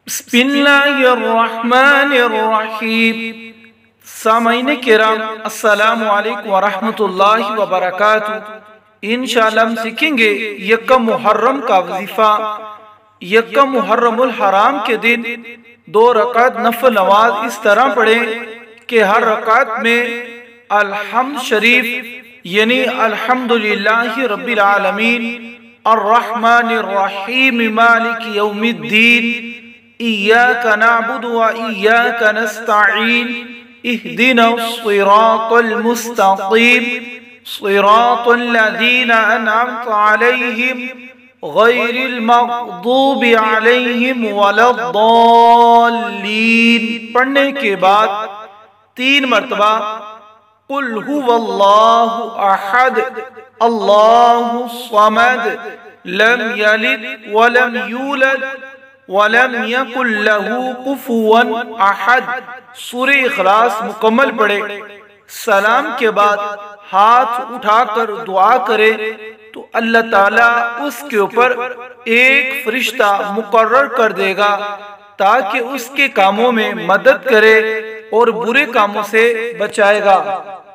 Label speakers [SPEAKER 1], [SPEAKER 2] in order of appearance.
[SPEAKER 1] بسم اللہ الرحمن الرحیم۔ سامعین کرام السلام علیکم ورحمۃ اللہ وبرکاتہ۔ انشاءاللہ ہم سیکھیں گے یکم محرم کا وظیفہ۔ یکم محرم الحرام کے دن 2 رکعت نفل نماز اس طرح پڑھیں کہ ہر رکعت میں الحمد شریف یعنی الحمدللہ رب العالمین الرحمن الرحیم مالک یوم الدین ایاک نعبد و ایاک نستعین اہدنا الصراط المستقیم صراط الذین انعمت علیہم غیر المغضوب علیہم ولا الضالین پڑھنے کے بعد 3 مرتبہ قل هو اللہ احد اللہ الصمد لم یلد ولم یولد وَلَمْ يَكُنْ لَهُ كُفُوًا أَحَدٌ سورہ اخلاص مکمل پڑھے۔ سلام کے بعد ہاتھ اٹھا کر دعا کرے تو اللہ تعالیٰ اس کے اوپر ایک فرشتہ مقرر کر دے گا تاکہ اس کے کاموں میں مدد کرے اور برے کاموں سے بچائے گا۔